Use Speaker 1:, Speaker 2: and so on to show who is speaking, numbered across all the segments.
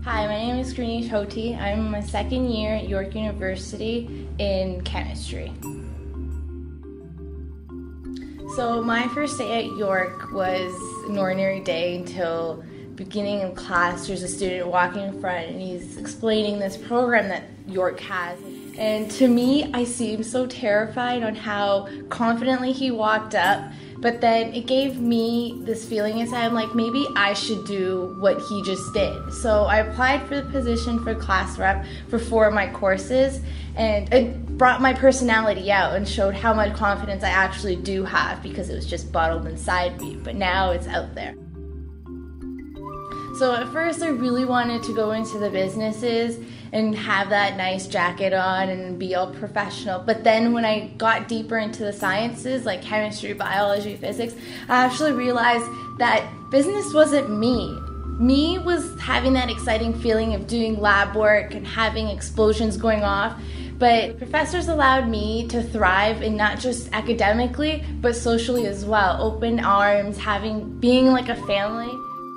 Speaker 1: Hi, my name is Gurnish. I'm in my second year at York University in chemistry. So my first day at York was an ordinary day until beginning of class. There's a student walking in front and he's explaining this program that York has. And to me, I seemed so terrified on how confidently he walked up, but then it gave me this feeling inside. I'm like, maybe I should do what he just did. So I applied for the position for class rep for 4 of my courses, and it brought my personality out and showed how much confidence I actually do have, because it was just bottled inside me, but now it's out there. So at first I really wanted to go into the businesses and have that nice jacket on and be all professional. But then when I got deeper into the sciences like chemistry, biology, physics, I actually realized that business wasn't me. Me was having that exciting feeling of doing lab work and having explosions going off. But professors allowed me to thrive in not just academically, but socially as well. Open arms, being like a family.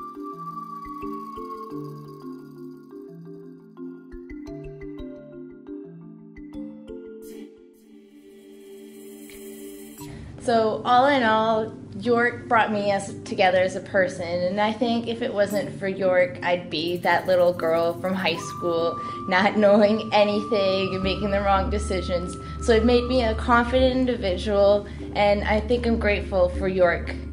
Speaker 1: So all in all, York brought me together as a person, and I think if it wasn't for York, I'd be that little girl from high school, not knowing anything and making the wrong decisions. So it made me a confident individual, and I think I'm grateful for York